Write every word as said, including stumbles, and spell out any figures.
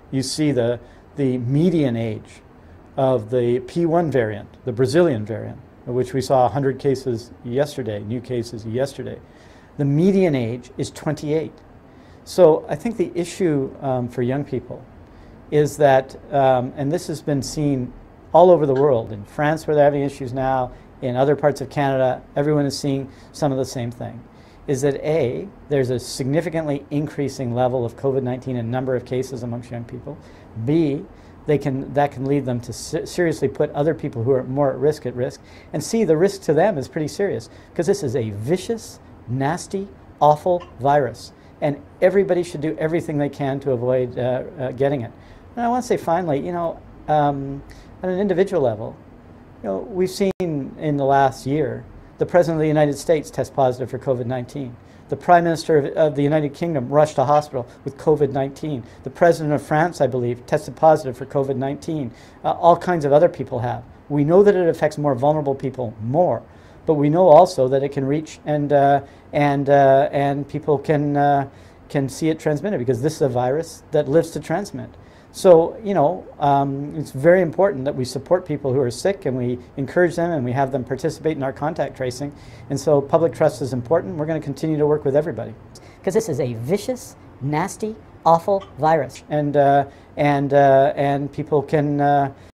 you see the, the median age of the P one variant, the Brazilian variant, of which we saw one hundred cases yesterday, new cases yesterday. The median age is twenty-eight. So I think the issue um, for young people is that, um, and this has been seen all over the world, in France where they're having issues now, in other parts of Canada, everyone is seeing some of the same thing, is that A, there's a significantly increasing level of COVID nineteen and number of cases amongst young people. B, they can, that can lead them to se seriously put other people who are more at risk at risk. And C, the risk to them is pretty serious, because this is a vicious, nasty, awful virus. And everybody should do everything they can to avoid uh, uh, getting it. And I want to say finally, you know, um, at an individual level, you know, we've seen in the last year the President of the United States test positive for COVID nineteen. The Prime Minister of, of the United Kingdom rushed to hospital with COVID nineteen. The President of France, I believe, tested positive for COVID nineteen. Uh, all kinds of other people have. We know that it affects more vulnerable people more, but we know also that it can reach and uh, and uh, and people can uh, can see it transmitted, because this is a virus that lives to transmit. So, you know, um, it's very important that we support people who are sick, and we encourage them, and we have them participate in our contact tracing. And so public trust is important. We're going to continue to work with everybody, because this is a vicious, nasty, awful virus. And, uh, and, uh, and people can uh,